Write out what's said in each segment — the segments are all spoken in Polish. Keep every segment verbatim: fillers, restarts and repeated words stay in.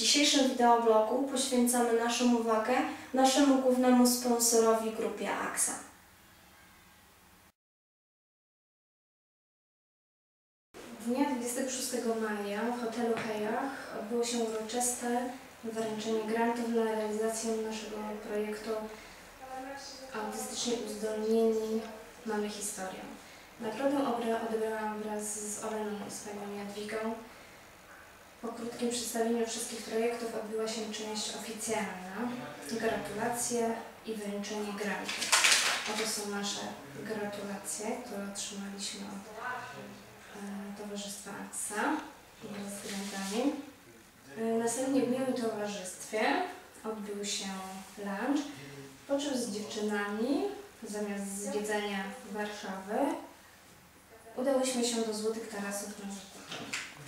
dzisiejszym wideoblogu poświęcamy naszą uwagę naszemu głównemu sponsorowi, grupie AXA. Dnia dwudziestego szóstego maja w hotelu Hejach odbyło się uroczyste wręczenie grantów na realizację naszego projektu Autystycznie Uzdolnieni Mamy Historię. Nagrodę odebrałam wraz z Oleną i z panią Jadwigą. Po krótkim przedstawieniu wszystkich projektów odbyła się część oficjalna. Gratulacje i wręczenie grantów. Oto są nasze gratulacje, które otrzymaliśmy od e, Towarzystwa AXA wraz z grantami. E, następnie w miłym towarzystwie odbył się lunch, po czym z dziewczynami zamiast zwiedzania Warszawy udałyśmy się do Złotych Tarasów na zakupy.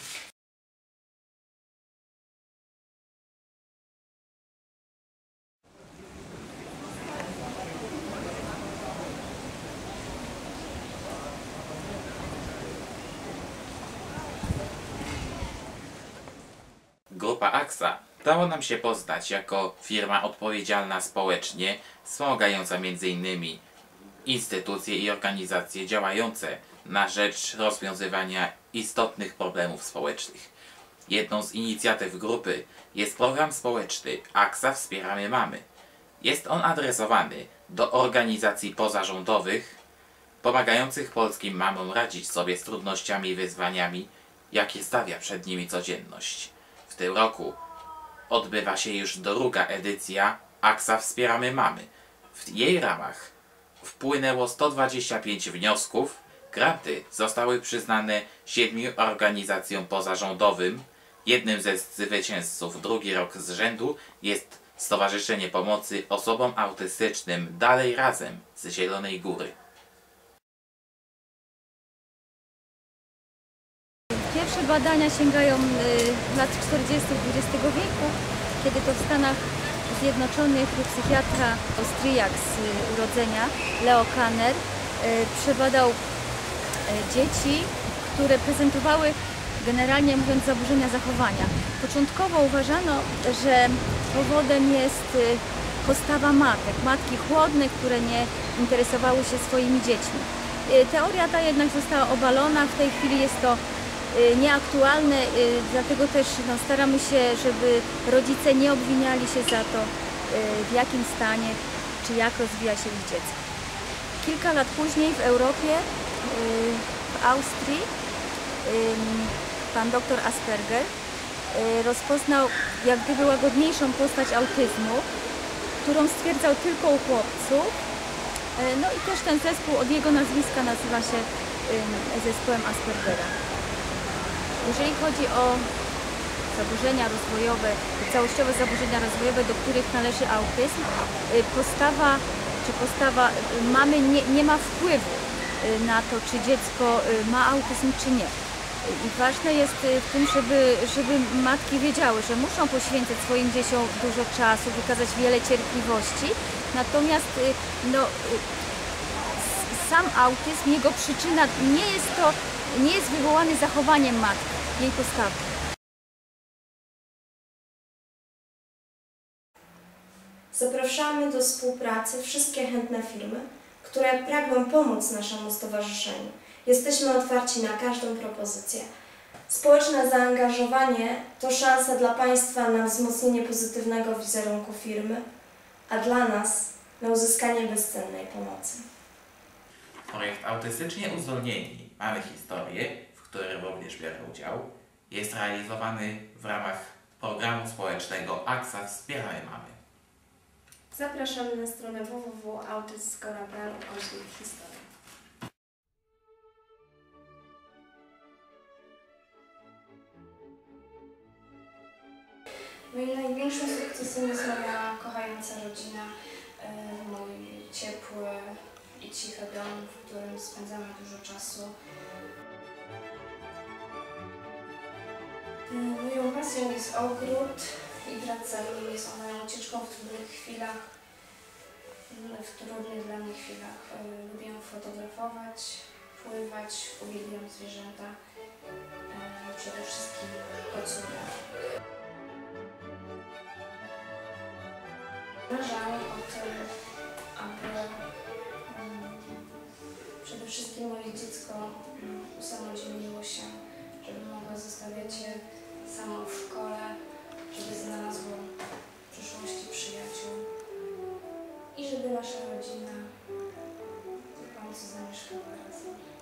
Grupa AXA dało nam się poznać jako firma odpowiedzialna społecznie, wspomagająca między innymi instytucje i organizacje działające na rzecz rozwiązywania istotnych problemów społecznych. Jedną z inicjatyw grupy jest program społeczny AXA Wspieramy Mamy. Jest on adresowany do organizacji pozarządowych pomagających polskim mamom radzić sobie z trudnościami i wyzwaniami, jakie stawia przed nimi codzienność. W tym roku odbywa się już druga edycja AXA Wspieramy Mamy. W jej ramach wpłynęło sto dwadzieścia pięć wniosków. Granty zostały przyznane siedmiu organizacjom pozarządowym. Jednym ze zwycięzców drugi rok z rzędu jest Stowarzyszenie Pomocy Osobom Autystycznym Dalej Razem z Zielonej Góry. Pierwsze badania sięgają y, lat czterdziestych dwudziestego wieku, kiedy to w Stanach Zjednoczonych psychiatra Austriak z y, urodzenia, Leo Kanner, y, przebadał y, dzieci, które prezentowały, generalnie mówiąc, zaburzenia zachowania. Początkowo uważano, że powodem jest y, postawa matek, matki chłodne, które nie interesowały się swoimi dziećmi. Y, teoria ta jednak została obalona, w tej chwili jest to nieaktualne, dlatego też no, staramy się, żeby rodzice nie obwiniali się za to, w jakim stanie czy jak rozwija się ich dziecko. Kilka lat później w Europie, w Austrii, pan doktor Asperger rozpoznał jak gdyby łagodniejszą postać autyzmu, którą stwierdzał tylko u chłopców. No i też ten zespół od jego nazwiska nazywa się zespołem Aspergera. Jeżeli chodzi o zaburzenia rozwojowe, całościowe zaburzenia rozwojowe, do których należy autyzm, postawa czy postawa mamy nie, nie ma wpływu na to, czy dziecko ma autyzm, czy nie. I ważne jest w tym, żeby, żeby matki wiedziały, że muszą poświęcać swoim dzieciom dużo czasu, wykazać wiele cierpliwości, natomiast no, sam autyzm, jego przyczyna nie jest to nie jest wywołany zachowaniem matki, jej postawy. Zapraszamy do współpracy wszystkie chętne firmy, które pragną pomóc naszemu stowarzyszeniu. Jesteśmy otwarci na każdą propozycję. Społeczne zaangażowanie to szansa dla Państwa na wzmocnienie pozytywnego wizerunku firmy, a dla nas na uzyskanie bezcennej pomocy. Projekt Autystycznie Uzdolnieni Mamy Historię, w którym również biorę udział, jest realizowany w ramach programu społecznego AXA Wspieramy Mamy. Zapraszamy na stronę w w w kropka autyzm kropka p l ukośnik historia. Moim największym sukcesem jest moja kochająca rodzina, mój ciepły i cichy dom, w którym spędzamy dużo czasu. Moją pasją jest ogród i praca w nim. Jest ona ucieczką w trudnych chwilach, w trudnych dla mnie chwilach. Lubię fotografować, pływać, uwielbiam zwierzęta, przede wszystkim kocura. Marzę o tym, aby um, przede wszystkim moje dziecko um, usamodzielniło się, żeby mogło zostawiać je samo w szkole, żeby znalazło w przyszłości przyjaciół i żeby nasza rodzina w końcu zamieszkała razem.